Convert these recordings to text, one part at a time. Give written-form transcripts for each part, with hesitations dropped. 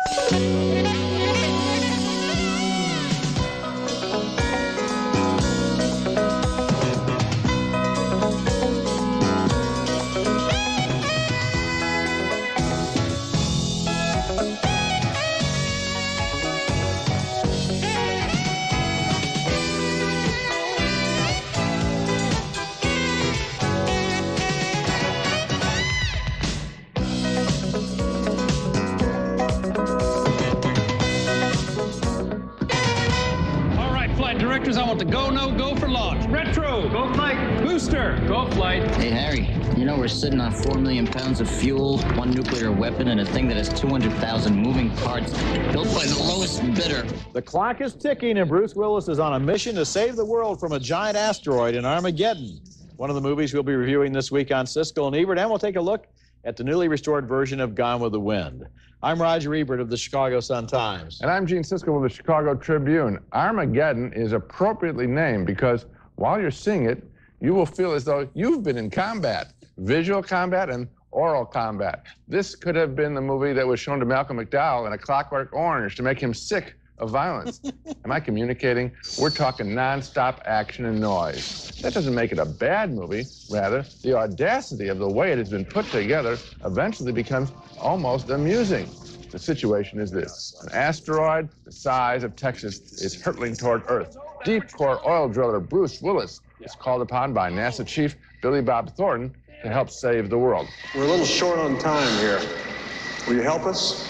Directors, I want the go, no, go for launch. Retro, go flight. Booster, go flight. Hey, Harry, you know we're sitting on 4 million pounds of fuel, 1 nuclear weapon, and a thing that has 200,000 moving parts built by the lowest bidder. The clock is ticking, and Bruce Willis is on a mission to save the world from a giant asteroid in Armageddon. One of the movies we'll be reviewing this week on Siskel and Ebert, and we'll take a look at the newly restored version of Gone with the Wind. I'm Roger Ebert of the Chicago Sun-Times. And I'm Gene Siskel of the Chicago Tribune. Armageddon is appropriately named because while you're seeing it, you will feel as though you've been in combat, visual combat and oral combat. This could have been the movie that was shown to Malcolm McDowell in A Clockwork Orange to make him sick of violence. Am I communicating? We're talking nonstop action and noise. That doesn't make it a bad movie. Rather, the audacity of the way it has been put together eventually becomes almost amusing. The situation is this. An asteroid the size of Texas is hurtling toward Earth. Deep core oil driller Bruce Willis is called upon by NASA Chief Billy Bob Thornton to help save the world. We're a little short on time here. Will you help us?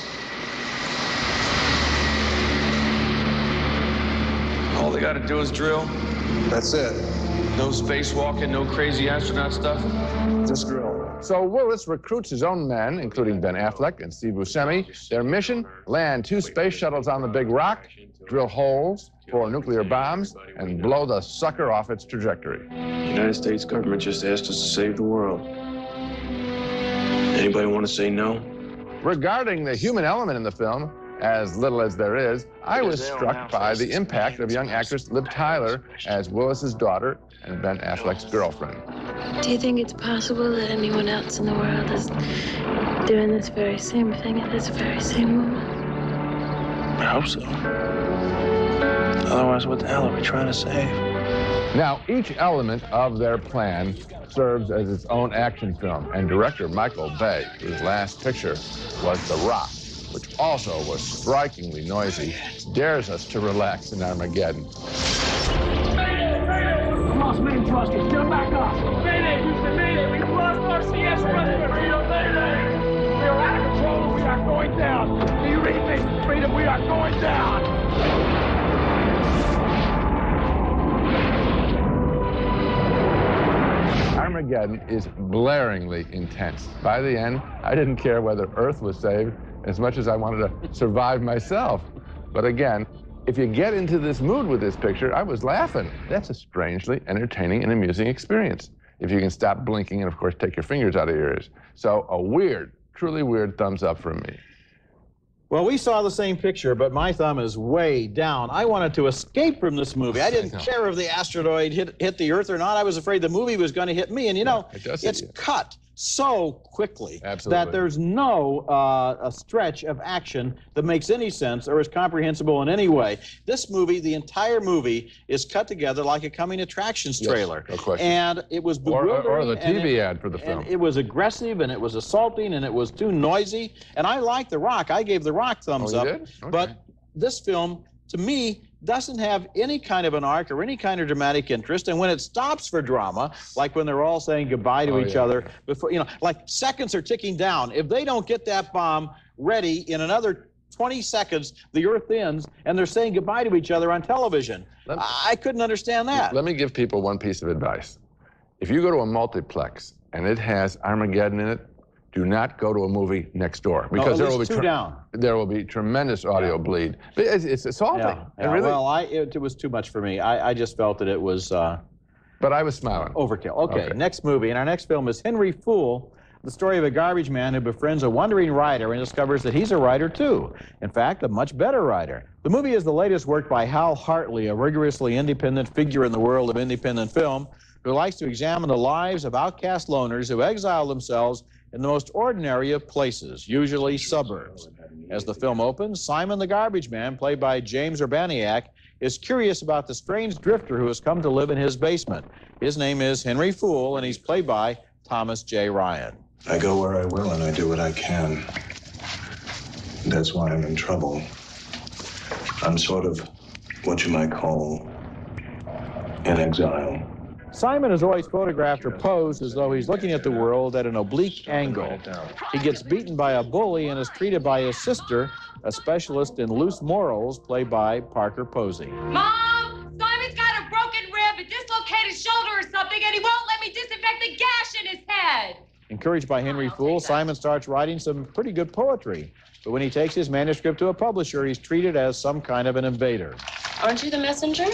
All they gotta do is drill. That's it. No spacewalking, no crazy astronaut stuff. Just drill. So Willis recruits his own men, including Ben Affleck and Steve Buscemi. Their mission, land 2 space shuttles on the Big Rock, drill holes for nuclear bombs, and blow the sucker off its trajectory. The United States government just asked us to save the world. Anybody want to say no? Regarding the human element in the film, as little as there is, I was struck by the impact of young actress Liv Tyler as Willis's daughter and Ben Affleck's girlfriend. Do you think it's possible that anyone else in the world is doing this very same thing at this very same moment? I hope so. Otherwise, what the hell are we trying to save? Now, each element of their plan serves as its own action film, and director Michael Bay, whose last picture was The Rock, which also was strikingly noisy, dares us to relax in Armageddon. Mayday! Mayday! We lost main thrusters. Get back up. Mayday! Houston, mayday! We've lost our CS thrusters. Freedom, mayday! We are out of control. We are going down. Do you read me? Freedom, we are going down. Armageddon is blaringly intense. By the end, I didn't care whether Earth was saved as much as I wanted to survive myself. But again, if you get into this mood with this picture, I was laughing. That's a strangely entertaining and amusing experience, if you can stop blinking and, of course, take your fingers out of your ears. So a weird, truly weird thumbs up from me. Well, we saw the same picture, but my thumb is way down. I wanted to escape from this movie. I didn't care if the asteroid hit the Earth or not. I was afraid the movie was going to hit me. And, you know, it's cut so quickly that there's no a stretch of action that makes any sense or is comprehensible in any way. This movie, the entire movie, is cut together like a coming attractions trailer. No question. And it was bewildering. Or the TV ad for the film. It was aggressive, and it was assaulting, and it was too noisy. And I like The Rock. I gave The Rock thumbs up. Did? Okay. But this film, to me, doesn't have any kind of an arc or any kind of dramatic interest. And when it stops for drama, like when they're all saying goodbye to each other, before, you know, like seconds are ticking down. If they don't get that bomb ready in another 20 seconds, the Earth ends, and they're saying goodbye to each other on television. I couldn't understand that. Let me give people one piece of advice. If you go to a multiplex and it has Armageddon in it, do not go to a movie next door, because there will be tremendous audio bleed. It's assaulting. Yeah. Really, well, it was too much for me. I just felt that it was but I was smiling. Overkill. Okay, next movie. And our next film is Henry Fool, the story of a garbage man who befriends a wandering writer and discovers that he's a writer too. In fact, a much better writer. The movie is the latest work by Hal Hartley, a rigorously independent figure in the world of independent film, who likes to examine the lives of outcast loners who exile themselves in the most ordinary of places, usually suburbs. As the film opens, Simon the Garbage Man, played by James Urbaniak, is curious about the strange drifter who has come to live in his basement. His name is Henry Fool, and he's played by Thomas J. Ryan. I go where I will and I do what I can. That's why I'm in trouble. I'm sort of what you might call in exile. Simon is always photographed or posed as though he's looking at the world at an oblique angle. He gets beaten by a bully and is treated by his sister, a specialist in loose morals, played by Parker Posey. Mom! Simon's got a broken rib, a dislocated shoulder or something, and he won't let me disinfect the gash in his head! Encouraged by Henry Fool, Simon starts writing some pretty good poetry. But when he takes his manuscript to a publisher, he's treated as some kind of an invader. Aren't you the messenger?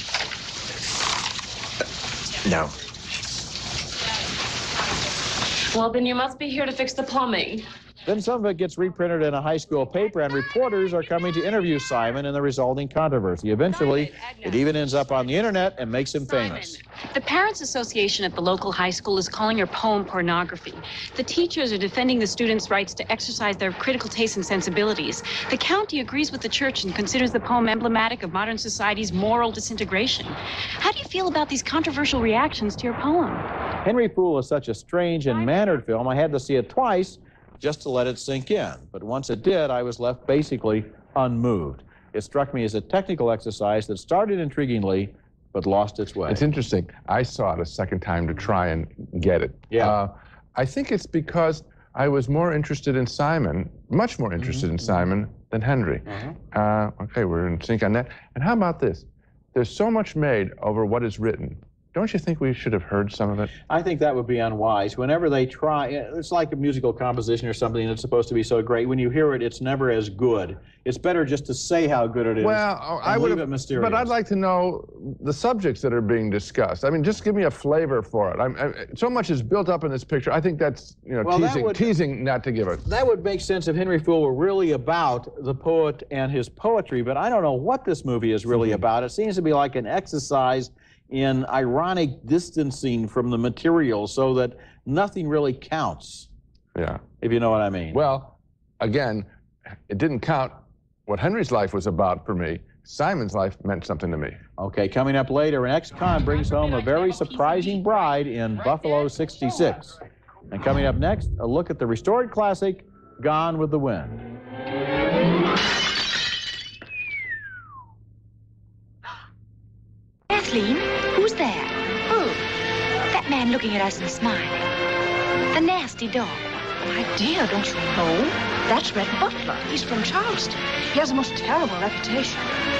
No. Well, then you must be here to fix the plumbing. Then some of it gets reprinted in a high school paper, and reporters are coming to interview Simon in the resulting controversy. Eventually, it even ends up on the internet and makes him famous. The Parents Association at the local high school is calling your poem pornography. The teachers are defending the students' rights to exercise their critical tastes and sensibilities. The county agrees with the church and considers the poem emblematic of modern society's moral disintegration. How do you feel about these controversial reactions to your poem? Henry Fool is such a strange and mannered film, I had to see it twice just to let it sink in. But once it did, I was left basically unmoved. It struck me as a technical exercise that started intriguingly, but lost its way. It's interesting. I saw it a second time to try and get it. Yeah. I think it's because I was more interested in Simon, much more interested in Simon than Henry. Okay, we're in sync on that. And how about this? There's so much made over what is written. Don't you think we should have heard some of it? I think that would be unwise. Whenever they try, it's like a musical composition or something that's supposed to be so great. When you hear it, it's never as good. It's better just to say how good it is. Well, I would have, mysterious. But I'd like to know the subjects that are being discussed. I mean, just give me a flavor for it. So much is built up in this picture. I think that's, you know, well, teasing not to give it. That would make sense if Henry Fool were really about the poet and his poetry, but I don't know what this movie is really about. It seems to be like an exercise in ironic distancing from the material so that nothing really counts. Yeah. If you know what I mean. Well, again, it didn't count what Henry's life was about for me. Simon's life meant something to me. Okay, coming up later, an ex-con brings home a very surprising bride in Buffalo 66. And coming up next, a look at the restored classic, Gone with the Wind. Kathleen, who's there? Who? That man looking at us and smiling. The nasty dog. My dear, don't you know? That's Red Butler. He's from Charleston. He has a most terrible reputation.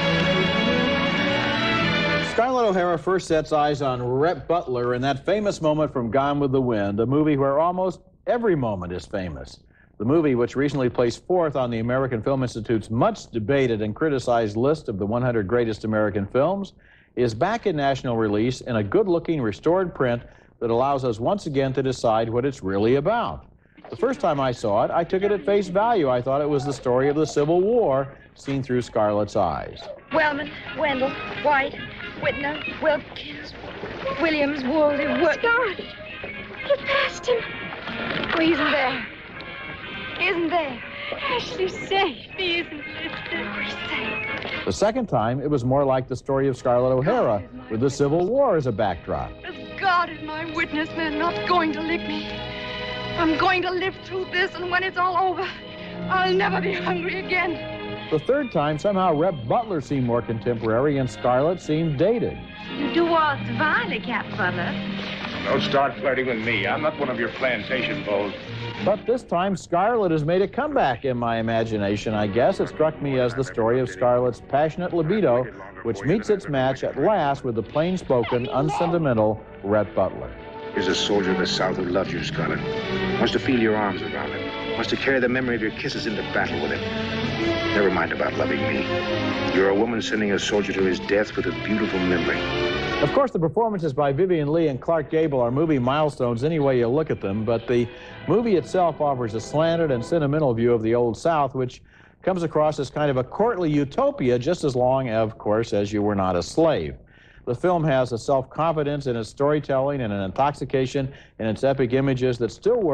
Scarlett O'Hara first sets eyes on Rhett Butler in that famous moment from Gone with the Wind, a movie where almost every moment is famous. The movie, which recently placed fourth on the American Film Institute's much debated and criticized list of the 100 greatest American films, is back in national release in a good-looking restored print that allows us once again to decide what it's really about. The first time I saw it, I took it at face value. I thought it was the story of the Civil War seen through Scarlett's eyes. Wellman, Wendell, White, Whitner, Wilkins, Williams, Woolsey, Scarlett! You passed him. Oh, he isn't there. He isn't there. Ashley's safe. He isn't listening. He's safe. The second time, it was more like the story of Scarlett O'Hara, with the Civil War as a backdrop. As God is my witness, they're not going to lick me. I'm going to live through this, and when it's all over, I'll never be hungry again. The third time, somehow Rhett Butler seemed more contemporary and Scarlett seemed dated. You do walk divinely, Captain Butler. Don't start flirting with me. I'm not one of your plantation beaux. But this time, Scarlett has made a comeback in my imagination, I guess. It struck me as the story of Scarlett's passionate libido, which meets its match at last with the plain-spoken, unsentimental Rhett Butler. Here's a soldier of the South who loves you, Scarlett. Wants to feel your arms around him. Wants to carry the memory of your kisses into battle with him. Never mind about loving me. You're a woman sending a soldier to his death with a beautiful memory. Of course, the performances by Vivian Leigh and Clark Gable are movie milestones any way you look at them, but the movie itself offers a slanted and sentimental view of the Old South, which comes across as kind of a courtly utopia just as long, of course, as you were not a slave. The film has a self-confidence in its storytelling and an intoxication in its epic images that still works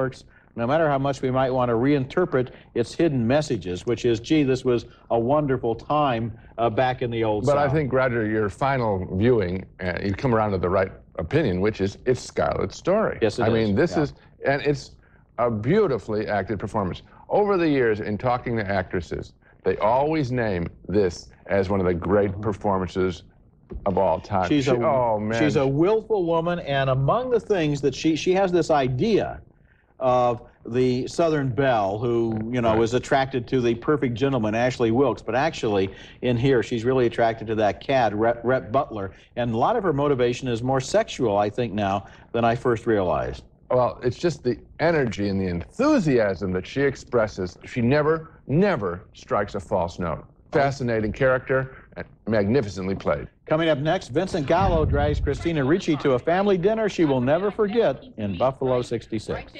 no matter how much we might want to reinterpret its hidden messages, which is, gee, this was a wonderful time back in the old South. But I think, Roger, your final viewing, you come around to the right opinion, which is it's Scarlett's story. Yes, it is. I mean, this is, and it's a beautifully acted performance. Over the years, in talking to actresses, they always name this as one of the great performances of all time. She's a willful woman, and among the things that she has this idea of the Southern belle who, you know, was attracted to the perfect gentleman, Ashley Wilkes, but actually in here she's really attracted to that cad, Rhett Butler, and a lot of her motivation is more sexual, I think, now than I first realized. Well, it's just the energy and the enthusiasm that she expresses. She never strikes a false note. Fascinating character, and magnificently played. Coming up next, Vincent Gallo drags Christina Ricci to a family dinner she will never forget in Buffalo 66.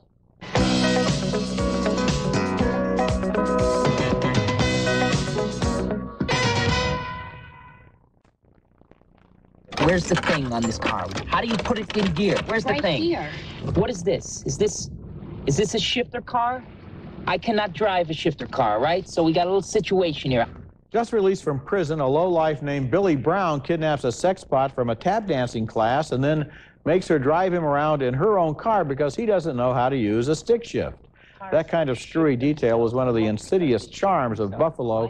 Where's the thing on this car? How do you put it in gear? Where's the thing? Here. What is this? Is this a shifter car? I cannot drive a shifter car, right? So we got a little situation here. Just released from prison, a lowlife named Billy Brown kidnaps a sex bot from a tap dancing class and then makes her drive him around in her own car because he doesn't know how to use a stick shift. That kind of screwy detail is one of the insidious charms of Buffalo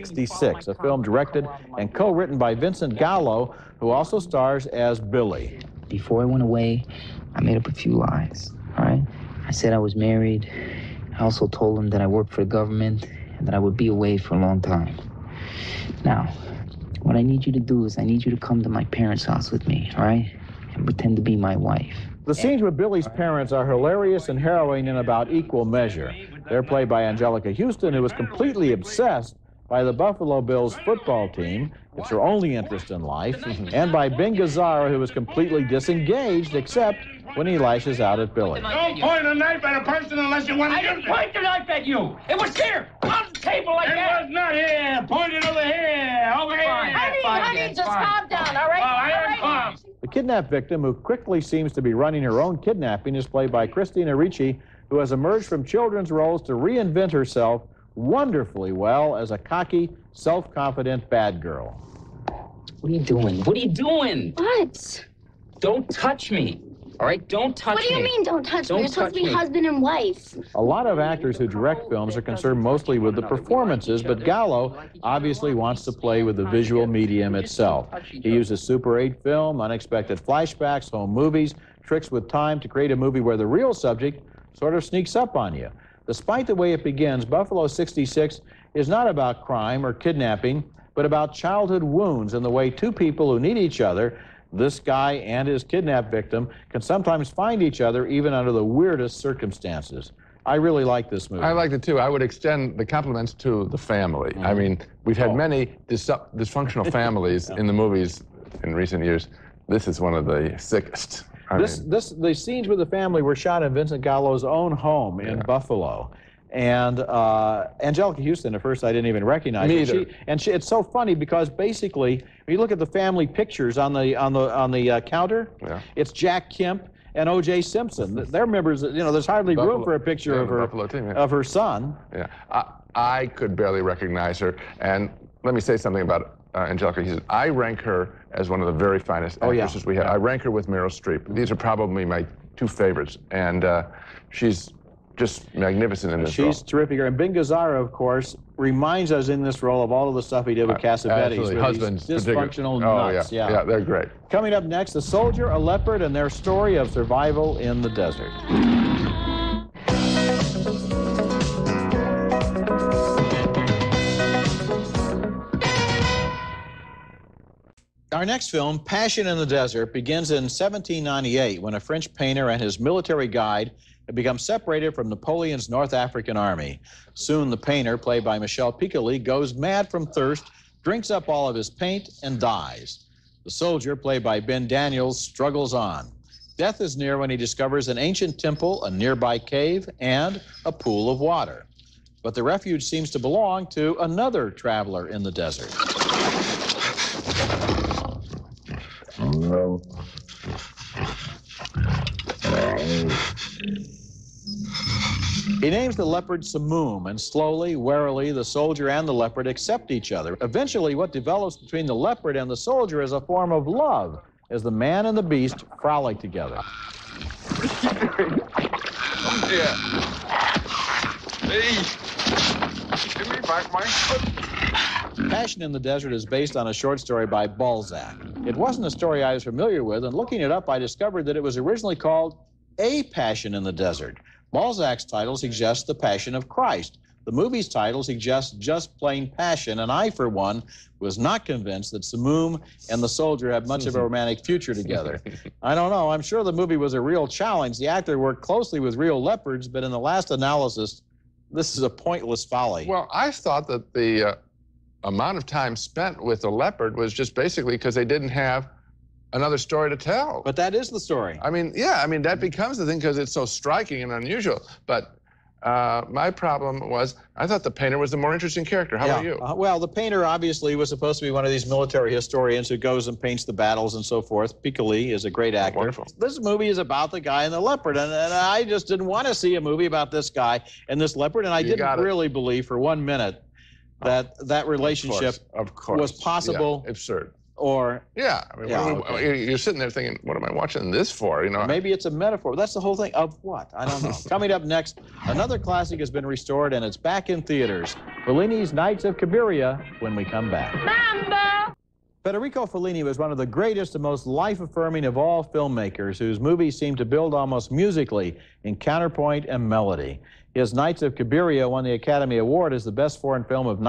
66, a film directed and co-written by Vincent Gallo, who also stars as Billy. Before I went away, I made up a few lies, all right? I said I was married. I also told him that I worked for the government and that I would be away for a long time. Now, what I need you to do is I need you to come to my parents' house with me, all right? And pretend to be my wife. The scenes with Billy's parents are hilarious and harrowing in about equal measure. They're played by Angelica Houston, who is completely obsessed by the Buffalo Bills football team. It's her only interest in life. And by Ben Gazzara, who is completely disengaged, except when he lashes out at Billy. Don't point a knife at a person unless you want to use it. I didn't point the knife at you. It was here, on the table like that. It was not here. Point it over here. Over here. Honey, just calm down, all right? I am calm. The kidnapped victim, who quickly seems to be running her own kidnapping, is played by Christina Ricci, who has emerged from children's roles to reinvent herself wonderfully well as a cocky, self-confident bad girl. What are you doing? What are you doing? What? Don't touch me. All right, don't touch me. What do you mean, don't touch me? You're supposed to be husband and wife. A lot of actors who direct films are concerned mostly with the performances, but Gallo obviously wants to play with the visual medium itself. He uses Super 8 film, unexpected flashbacks, home movies, tricks with time to create a movie where the real subject sort of sneaks up on you. Despite the way it begins, Buffalo 66 is not about crime or kidnapping, but about childhood wounds and the way two people who need each other, this guy and his kidnapped victim, can sometimes find each other even under the weirdest circumstances. I really like this movie. I liked it too. I would extend the compliments to the family. I mean, we've had many dysfunctional families in the movies in recent years. This is one of the sickest. The scenes with the family were shot in Vincent Gallo's own home in Buffalo. And Angelica Houston, at first I didn't even recognize her. It's so funny because basically, when you look at the family pictures on the counter, it's Jack Kemp and O.J. Simpson. They're members. You know, there's hardly room for a picture of her son. Yeah, I could barely recognize her. And let me say something about Angelica Houston. I rank her as one of the very finest actresses we have. I rank her with Meryl Streep. These are probably my two favorites, and she's just magnificent in this role. She's terrific. And Ben Gazzara, of course, reminds us in this role of all of the stuff he did with Cassavetes. Absolutely. Husbands, dysfunctional nuts. Yeah, they're great. Coming up next, a soldier, a leopard, and their story of survival in the desert. Our next film, Passion in the Desert, begins in 1798 when a French painter and his military guide had become separated from Napoleon's North African army. Soon the painter, played by Michel Piccoli, goes mad from thirst, drinks up all of his paint, and dies. The soldier, played by Ben Daniels, struggles on. Death is near when he discovers an ancient temple, a nearby cave, and a pool of water. But the refuge seems to belong to another traveler in the desert. He names the leopard Samum, and slowly, warily, the soldier and the leopard accept each other. Eventually, what develops between the leopard and the soldier is a form of love, as the man and the beast frolic together. Oh, dear. Hey, give me back my foot. Passion in the Desert is based on a short story by Balzac. It wasn't a story I was familiar with, and looking it up, I discovered that it was originally called A Passion in the Desert. Balzac's title suggests the Passion of Christ. The movie's title suggests just plain passion, and I, for one, was not convinced that Samum and the soldier have much of a romantic future together. I don't know. I'm sure the movie was a real challenge. The actor worked closely with real leopards, but in the last analysis, this is a pointless folly. Well, I thought that the amount of time spent with the leopard was just basically because they didn't have another story to tell. But that is the story. I mean, yeah, I mean, that becomes the thing because it's so striking and unusual. But my problem was I thought the painter was the more interesting character. How about you? Well, the painter obviously was supposed to be one of these military historians who goes and paints the battles and so forth. Piccoli is a great actor. Wonderful. This movie is about the guy and the leopard, and I just didn't want to see a movie about this guy and this leopard, and I didn't really believe for 1 minute that that relationship was possible. Yeah, absurd. Or yeah, I mean, you're sitting there thinking, what am I watching this for? You know, maybe it's a metaphor. That's the whole thing. Of what? I don't know. Coming up next, another classic has been restored and it's back in theaters. Fellini's Knights of Cabiria. When we come back. Mambo! Federico Fellini was one of the greatest and most life-affirming of all filmmakers, whose movies seem to build almost musically in counterpoint and melody. His Knights of Cabiria won the Academy Award as the best foreign film of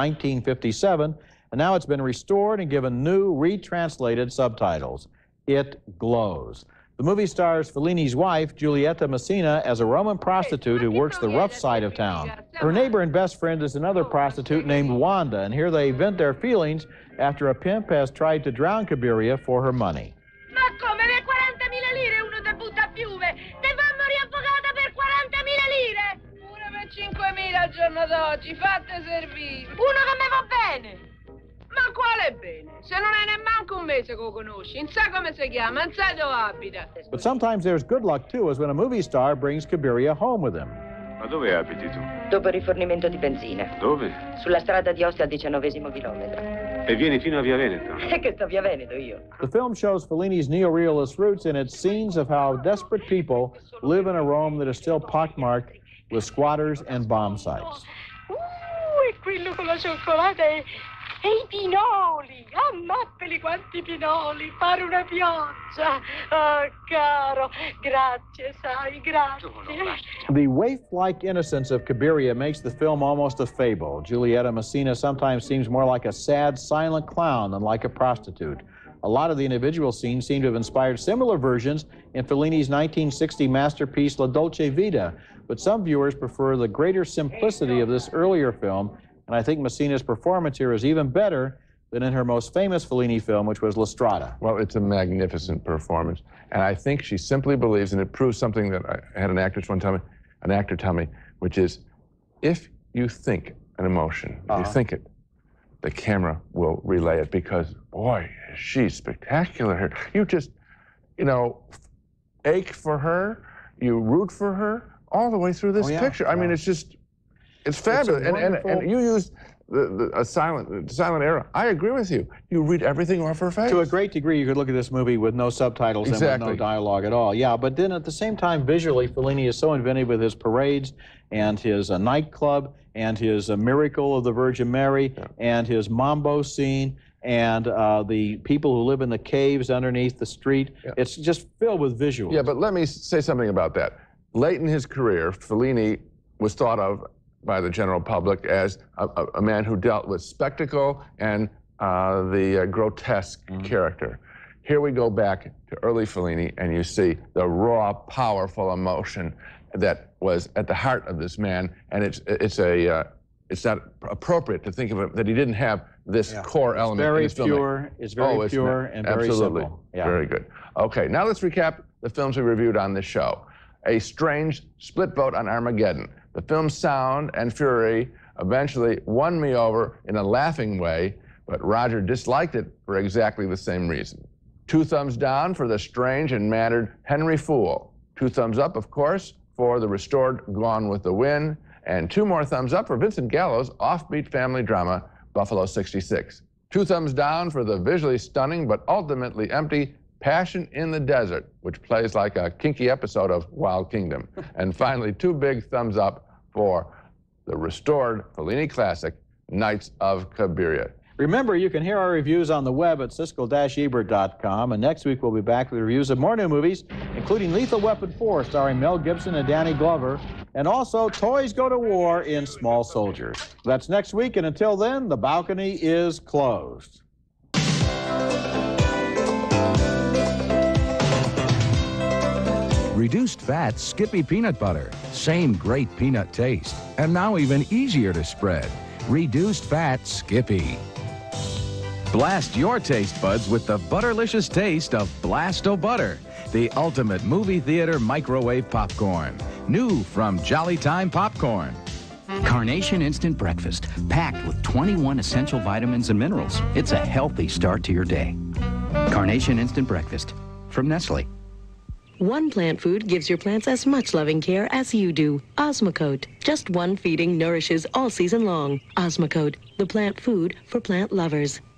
1957. And now it's been restored and given new, retranslated subtitles. It glows. The movie stars Fellini's wife, Giulietta Messina, as a Roman prostitute who works the rough side of town. Her neighbor and best friend is another prostitute named Wanda, and here they vent their feelings after a pimp has tried to drown Cabiria for her money. Ma come per 40.000 lire uno te butta a fiume? Te fanno riaffogata per 40.000 lire? Pure per 5.000 al giorno d'oggi, fatte servire. Uno che me va bene. Ma quale bene? Se non è nemmanco un mese che lo conosci, non sa come si chiama, non sa dove abita. But sometimes there's good luck, too, as when a movie star brings Cabiria home with him. Ma dove abiti tu? Dopo il rifornimento di benzina. Dove? Sulla strada di Ostia al 19° chilometro. E vieni fino a Via Veneto? E che sto Via Veneto io. The film shows Fellini's neorealist roots in its scenes of how desperate people live in a Rome that is still pockmarked with squatters and bomb sites. E quello con la cioccolata e i pinoli, ammappeli quanti pinoli, fare una pioggia. Oh, caro, grazie, sai, grazie. The waif-like innocence of Cabiria makes the film almost a fable. Giulietta Messina sometimes seems more like a sad, silent clown than like a prostitute. A lot of the individual scenes seem to have inspired similar versions in Fellini's 1960 masterpiece La Dolce Vita, but some viewers prefer the greater simplicity of this earlier film, and I think Messina's performance here is even better than in her most famous Fellini film, which was La Strada. Well, it's a magnificent performance, and I think she simply believes, and it proves something that I had an actor tell me, which is, if you think an emotion, if you think it, the camera will relay it, because, boy, she's spectacular here. You just, you know, ache for her, you root for her, all the way through this picture. I mean, it's just, it's fabulous. And you used a silent era. I agree with you. You read everything off her face. To a great degree, you could look at this movie with no subtitles and with no dialogue at all. Yeah, but then at the same time, visually, Fellini is so inventive with his parades and his nightclub and his Miracle of the Virgin Mary and his Mambo scene and the people who live in the caves underneath the street. It's just filled with visuals. Yeah, but let me say something about that. Late in his career, Fellini was thought of by the general public as a man who dealt with spectacle and the grotesque character. Here we go back to early Fellini, and you see the raw, powerful emotion that was at the heart of this man, and it's not appropriate to think of it that he didn't have this core element in his filmmaking. It's very pure and very simple. Yeah. Very good. Okay, now let's recap the films we reviewed on this show. A strange split vote on Armageddon. The film's sound and fury eventually won me over in a laughing way, but Roger disliked it for exactly the same reason. 2 thumbs down for the strange and mannered Henry Fool. 2 thumbs up, of course, for the restored Gone with the Wind. And 2 more thumbs up for Vincent Gallo's offbeat family drama, Buffalo 66. 2 thumbs down for the visually stunning but ultimately empty Passion in the Desert, which plays like a kinky episode of Wild Kingdom. And finally, 2 big thumbs up for the restored Fellini classic, Knights of Cabiria. Remember, you can hear our reviews on the web at Siskel-Ebert.com, and next week we'll be back with reviews of more new movies, including Lethal Weapon 4, starring Mel Gibson and Danny Glover, and also Toys Go to War in Small Soldiers. That's next week, and until then, the balcony is closed. Reduced fat Skippy peanut butter. Same great peanut taste. And now even easier to spread. Reduced fat Skippy. Blast your taste buds with the butterlicious taste of Blast-O Butter, the ultimate movie theater microwave popcorn. New from Jolly Time Popcorn. Carnation Instant Breakfast, packed with 21 essential vitamins and minerals. It's a healthy start to your day. Carnation Instant Breakfast from Nestle. One plant food gives your plants as much loving care as you do. Osmocote. Just one feeding nourishes all season long. Osmocote, the plant food for plant lovers.